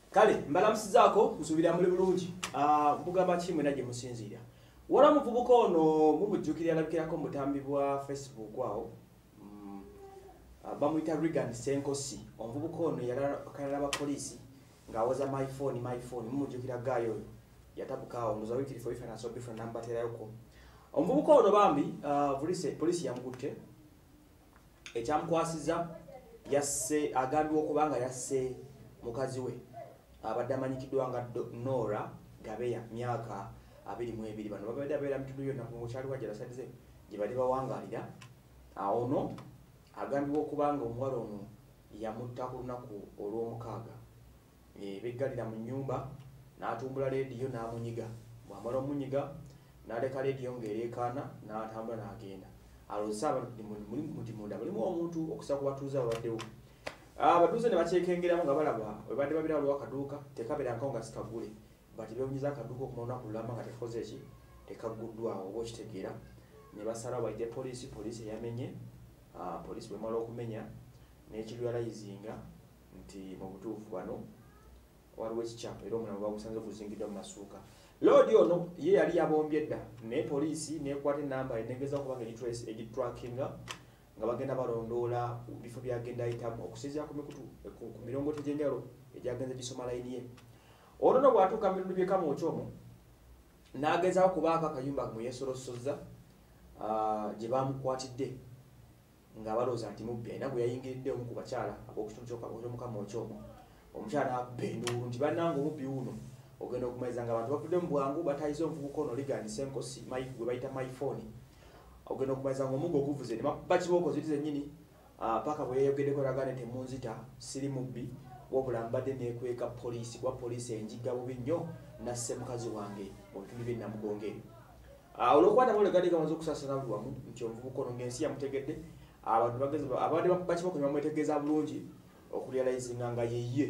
Kale mbalamusizaako nsubira muli bulungi mbugamba kimwe najje musinziira wala muvubuka ono mumujjukira alabikirako mutambi bwa Facebook awo bamuyita Reagan Senkosi omuvubuka ono yakalala ba poliisi ng'awoza my phone mumujjukira gayo oyo yatabuka awo ndoza wikiri for different so different number terayoko omuvubuka ono bambi poliisi yamukutte ekyamukwasiza yasse agambibwa okubanga yasse mukazi we abadde amanyikiddwa nga Nora Gabeya myaka 22 bano babadde abeera mutundu yonna ku kyali wajja basadize gye bali bawangalira ono agambibwa okubanga omuwala ono yamutta ku lunaku olw'omukaaga beggalira mu nnyumba n'atumbula leediyo n'amunyiga bw'amala omunyiga n'aleka leediyo ng'ereekaana n'atambula n'agenda alose abantu munda mulimu omuntu okusa ku batuuze ababaddewo abatuuze ne bakyekengeramu nga balaba bwe badde babira waliwo akaduuka tekabeerangawo nga sikagule bati beewunyiza akaduuka okumala olunaku lulamba nga tekoze ki tekaguddwawo oba okitegeera ne basalawo baite poliisi eyamenye poliisi bwemala okumenya n'ekirwalayizinga nti mu butuufu bano waliwo ekikyamu era omulambo bagusanze guzingiddwa mu masuuka loodi ono ye yali yabombye dda naye poliisi nekwata enamba enegeza okuba nga egitrackinga nga bagenda balondoola bifo byagenda ayitamu okusinziira ku mirongooti egy'enjawulo egyagenze gisoma layini ye ono no bw'atuuka mu bitundu by'ekamu okyomo n'agezaako kubaako akayumba mu yeesolosozza gye bamukwatidde nga balooza nti mubbi ayina gwe yayingiridde omu ku bakyala ab'okukitundu ky'omukama okyomo omukyala n'akubba enduulu nti bannanga omubbi wuno ogenda okumaliza nga abantu bavudde mu bwangu batayize omuvubuka ono Reagan Senkosi gwe bayita my phone ogenda okumaliza nga omuggo oguvuze ne bakuba kibooko ziri zennyini paka bwe yeeyogeddeko lagane temunzita siri mubbi wabula mbadde neekweka poliisi kuba poliisi enjigga bubi nnyo nasse mukazi wange mu bitundu bye Namugonge olw'okwata mulegadde gamaze okusasana buli wamu nti omuvubuka ono ng'ensi yamutegedde abantu abadde bakuba kibooko ne bamwetegeeza bulungi okulyalayizinga nga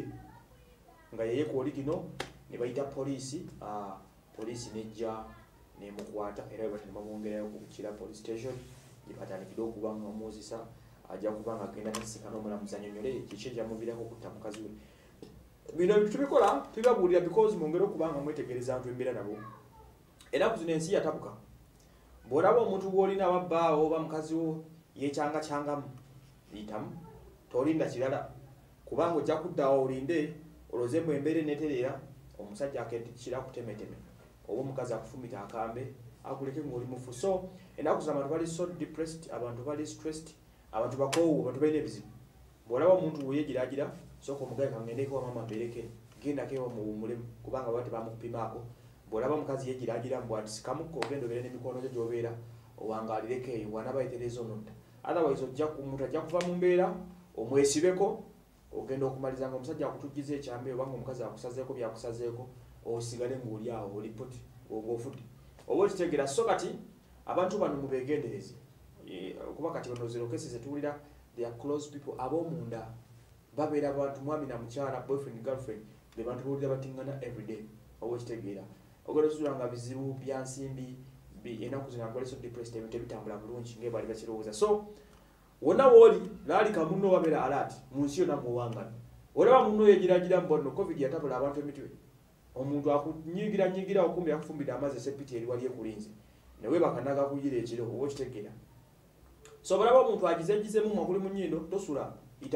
yeye kwoli kino ne bayita poliisi poliisi nejja nemukwata era bwe batemabongerayo ku Kira police station gye batandikidde okuba nga omuuzisa ajja kuba nga agenda nasika n'omulamuzi annyonnyole kiki ekyamuviirako okutta mukazi we bino tubikola tubibabuulira because mwongere okuba nga mwetegereza abantu embeera nabo era ku zino ensi yatabuka bw'olaba omuntu gw'olina ababbaawo oba mukazi wo yeekyangacyangamu yitamu tolinda kirala kubanga ojja kuddawo olinde oloze mu embeera eneetereera omusajja aketikira kutemeteme oba omukazi akufumita akambe akuleke ng'oli mufu so ennaku zino abantu bali so depressed abantu bali stressed abantu bakoowu abantu balina ebizibu bw'olaba omuntu weyeegiraagira sooka omugaye kangendeko wa mama mbereke gendako ewa muwummulemu kubanga baba tebamukupimaako bw'olaba omukazi yeegiraagira mbw ati sikamukka ogenda obeere n'emikono gyo gy'obeera owangaalireko eyo bw'anaaba yeetereeza onodda otherwise omuntu ajja kuva mu mbeera omwesibeko ogenda okumaliza nga omusajja akutujjiza ekyambe obanga omukazi akusazeeko byakusazeeko osigale ng'oli awo olipoti oba ofudde oba okitegeera so kati abantu bano mubeegendereze kuba kati bano zero cases etuwulira they are close people ab'omunda babeera abantu mwami na mukyala boyfriend girlfriend be bantu bawulira batingana everyday oba okitegeera ogenda osula nga bizibu bya nsimbi ennaku zino abantu bali so depressed ebintu ebitambula bulungi ng'ebali bakirowooza so wonna wooli laalika munno wabeera alert mu nsi yonna muwangana olaba munno yeegiraagira mbono covid yatabula abantu emitwe omuntu akunyigira okumbi akufumbira amazzi esepiti eri wali ekulinze newe bakanaga kugira ekiro oba okitegeera so balaba omuntu agizegizemu mwaguli mu nnyindo tosula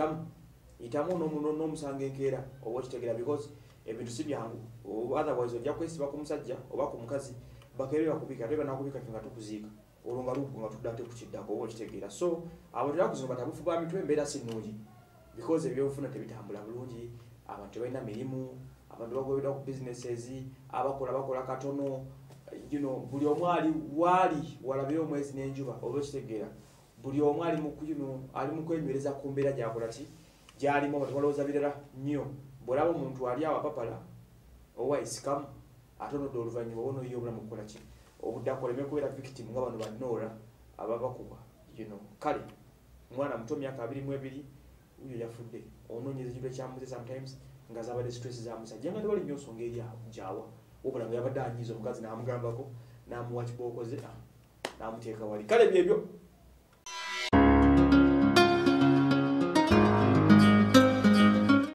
itamu n'omusanga enkeera oba okitegeera because ebintu si byangu otherwise ojja kwesiba ku musajja oba ku mukazi bakeere bakubika ate banakubika nga tukuziika olwo nga lugu nga tudde ate kukiddako oba okitegeera so abantu erakuzimu batabufu bwa mitwe embeera si nnungi because ebyobufuna tebitambula bulungi abantu tebalina mirimu abantu bagoberera ku businesses bakola katono buli omu waali walabire omwezi n'enjuba oba okitegeera buli omu ali mu kwenywereza ku mbeera gyakola ki gyalimu abantu balowooza birala nnyo bw'olaba omuntu ali awo apapala owa isikamu atonodde oluvannyuma obona oyiye obulamu kukola ki obudde oleme kubeera victim nga bano banoora ababakuba kale omwana muto myaka 22 uyo yafudde onoonyeza ekintu ekyamuze sometimes nga zabadde stress zamusajja nga tewali nnyo nsonga eri awo gyawa wabula nga yabadde anyiiza omukazi n'amugambako n'amuwa kibookoze n'amuteeka wali kale byebyo